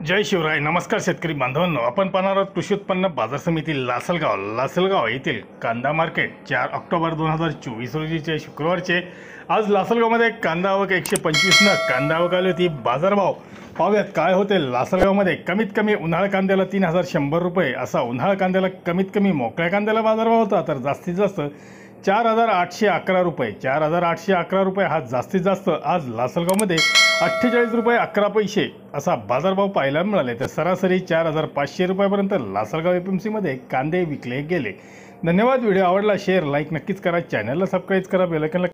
जय शिवराय. नमस्कार शेतकरी बांधवांनो, आपण पाहणार आहोत कृषी उत्पन्न बाजार समिती लासलगाव येथील कांदा मार्केट 4 ऑक्टोबर 2024 रोजीचे शुक्रवारचे. आज लासलगावमध्ये कांदा आवक 125 नग कांदा आवक आली होती. बाजारभाव पाहूयात काय होते. लासलगावमध्ये कमीत कमी उन्हाळा कांद्याला 3100 रुपये असा उन्हाळा कांद्याला कमीत कमी मोकळ्या कांद्याला बाजारभाव होता, तर जास्तीत जास्त 4811 रुपये 4811 रुपये हा जास्तीत जास्त आज लासलगावमध्ये 48 रुपये 11 पैसे असा बाजारभाव पाहायला मिळाले. तर सरासरी 4500 रुपयापर्यंत लासलगाव एपीएमसी मध्ये कांदे विकले गेले. धन्यवाद. व्हिडिओ आवडला शेअर लाईक नक्कीच करा. चॅनलला सबस्क्राईब करा. बेल आयकॉनला